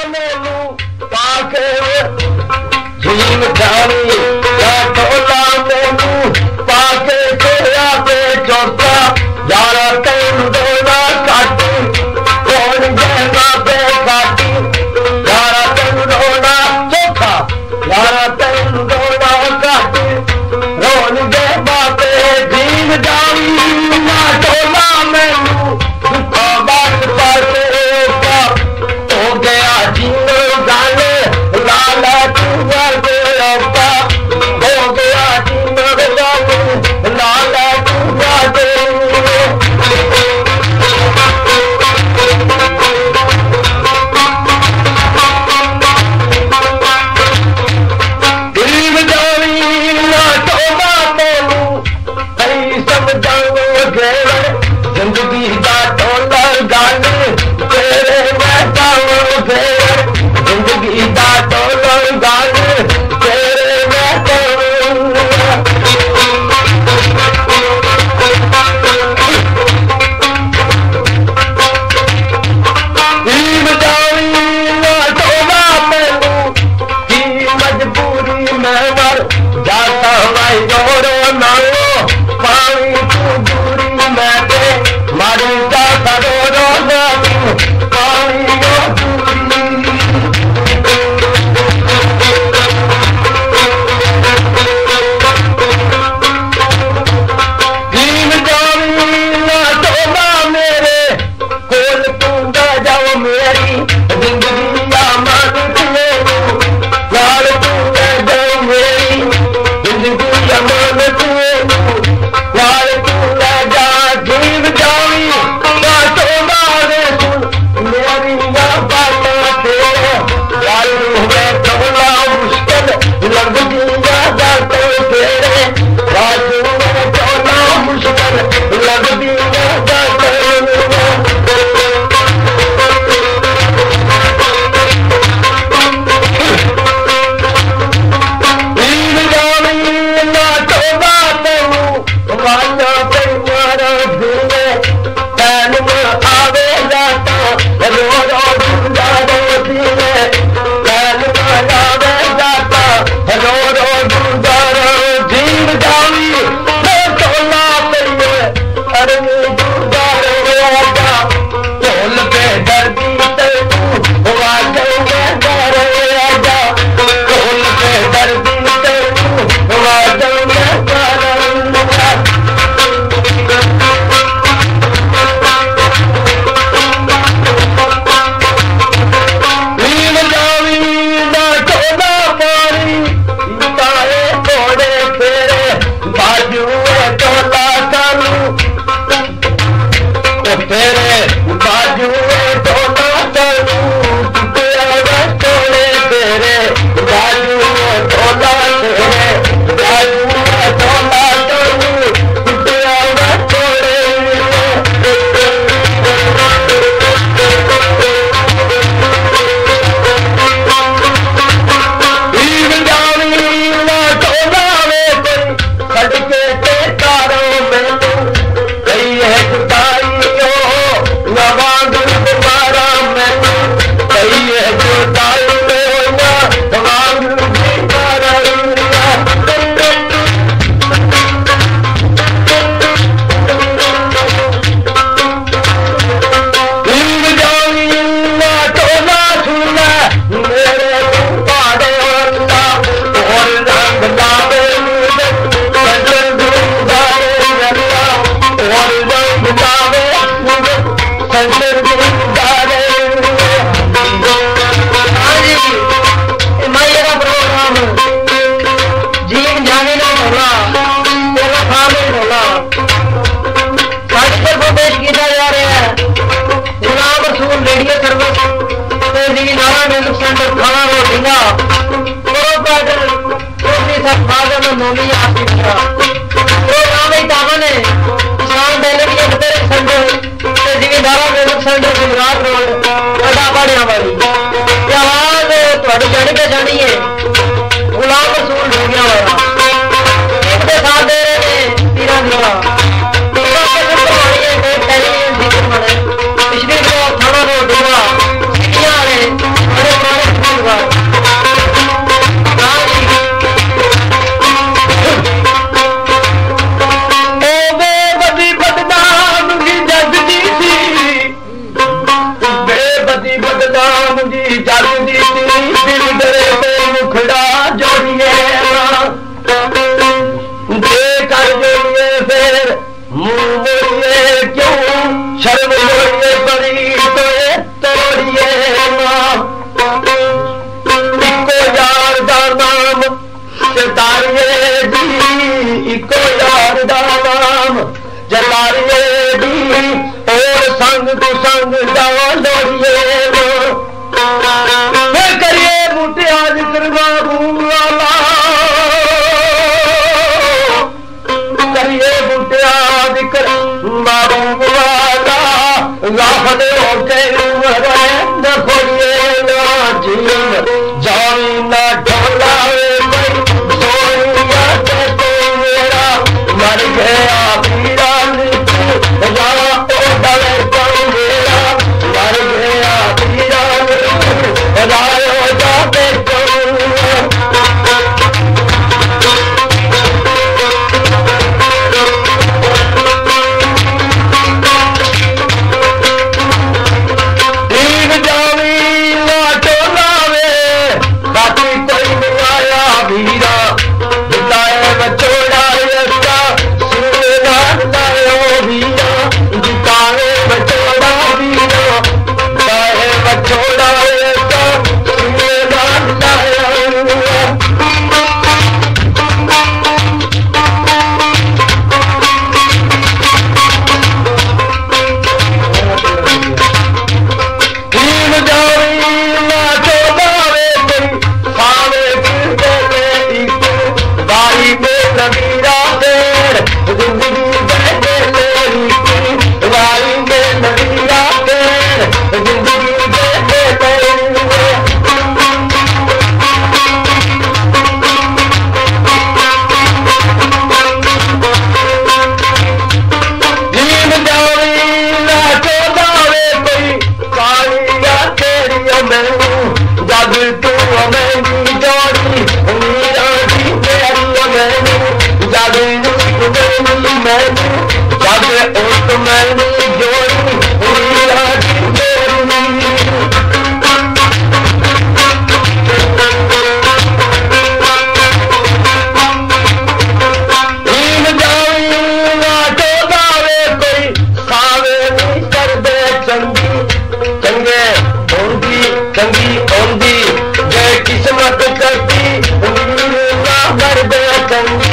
मैनू पाके जीव जानी या टोला मैनू पाके तेरा पे चौथा यारा तेन दोना काटी कौन गहना पे काटी यारा तेन दोना चौथा यारा तेन दोना काटी रोन दे बापे जीव जानी या टोला मैनू दुखा बात पाते हो गया जीनो गाने लाला चुआ गया हो गया जीनो गाने लाला चुआ गरीब जानी ना टोला मैनू कई समझाओ गए जिंदगी का टोला गाने तेरे मैं गाओ गए जिंदगी का टोला गाने तेरे मैं मजबूरी में मर जाता भाई जोरो नालो पानी तू दूरी में दे मर जाता रो पानी जीव जानी ना टोला मेरे कोल तू जाओ मेरी जिंदगी या मन लाल तू जाओ मेरी जिंदगी या मन लाल तू जा जीव जानी ना टोला रे सुन मेरी ना बात तेरे लाल में टोला मुश्किल लगती जा तेरे राजू में टोला मुश्किल लगती जा गुलाम रसूल हो गया साथ दे रहे हैं तीरा पिछली थाना रोड दी बदनाम जी जग दी दिल डरे पे मुखड़ा जोड़िए जे कर जोड़िए फिर मुंह मोड़िए क्यों शर्म जोड़िए बड़ी तोड़िए इको यार दा नाम जतारिए जी इको यार दा नाम जतारिए जी और संग तू संग जावा लोड़िए करिए बूटे आज करवा वाला करिए बूटे आज करवा वाला लाहन होके न खोलिए ना जीव जावी ना ढोलावे सोनिया ते मेरा मर गया पीरा रावा ओ डले मेरा मर गया पीरा रायो जाते किस्मत करती कर दे